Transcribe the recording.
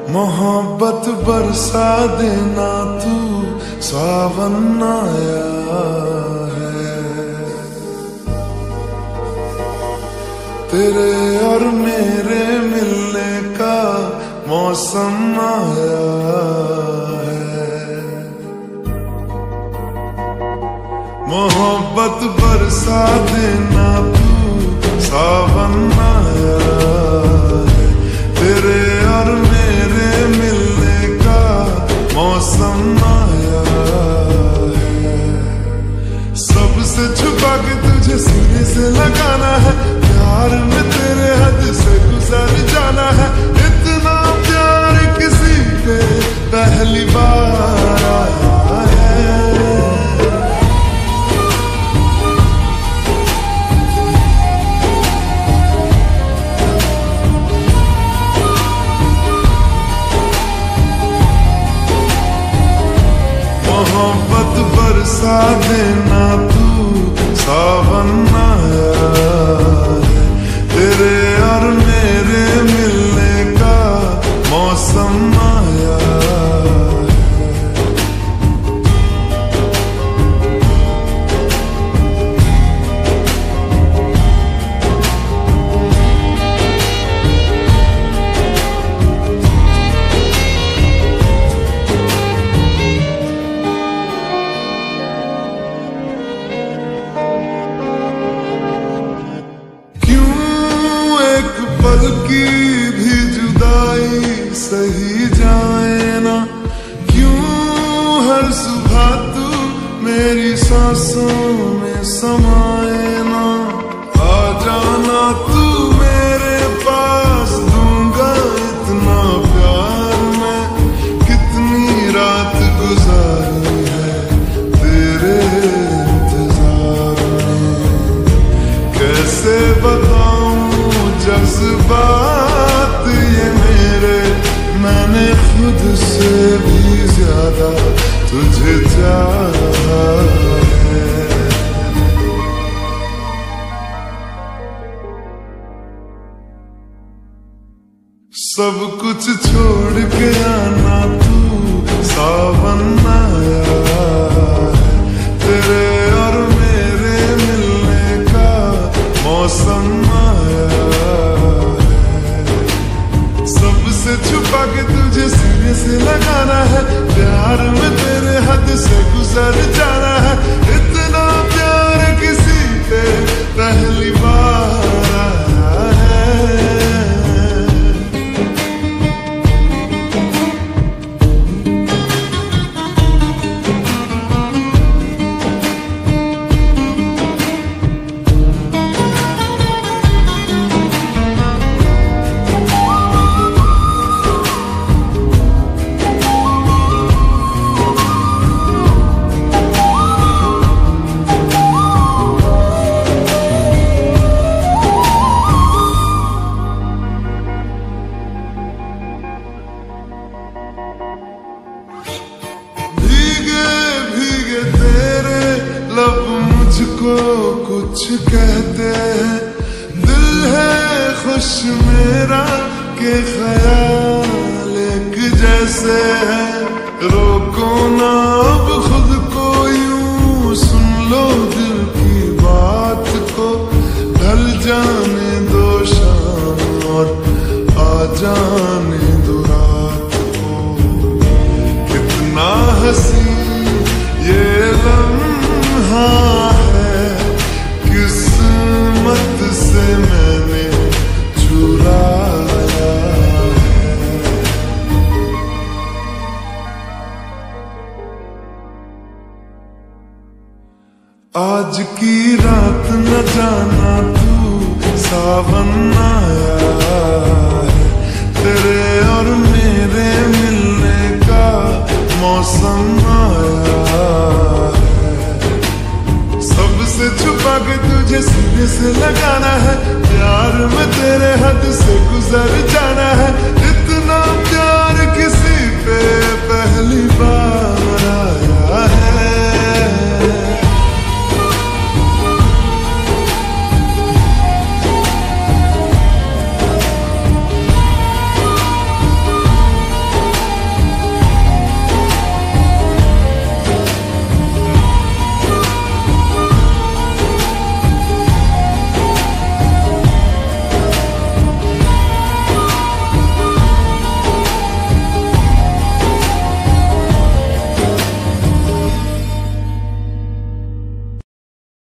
मोहब्बत बरसा देना तू, सावन आया है। तेरे और मेरे मिलने का मौसम आया है। मोहब्बत बरसा देना तू, सावन आया है। तेरे और मेरे मिलने का मौसम आया है। सबसे छुपा के तुझे सीने से लगाना है, प्यार में तेरे हद से गुजर जाना है। इतना प्यार किसी पे पहली बार आया है। मोहब्बत बरसा देना तू, सावन आया है। तेरे और मेरे मिलने का मौसम आया है। पल की भी जुदाई सही जाए ना, क्यों हर सुबह तू मेरी सांसों में समाए ना। आ जाना तू मेरे पास, दूंगा इतना प्यार मैं। कितनी रात गुजारी है तेरे इंतजार में, कैसे बताऊं जज्बात ये मेरे। मैंने खुद से भी ज्यादा तुझे चाहा है। सब कुछ छोड़ के आना तू, सावन आया है। तेरे और मेरे मिलने का मौसम आया है। सबसे छुपा के तुझे सीने से लगाना है, प्यार में तेरे हद से गुजर जाना है। इतना प्यार किसी पे पहली बार आया है। लब मुझको कुछ कहते हैं, दिल है खुश मेरा के ख्याल एक जैसे है। रोको ना अब खुद को यूं, सुन लो दिल की बात को। ढल जाने दो शाम और आ जाने दो रात को। कितना हंसी ये लम्हा है, किस्मत से मैंने चुराया है। आज की रात न जाना तू, सावन आया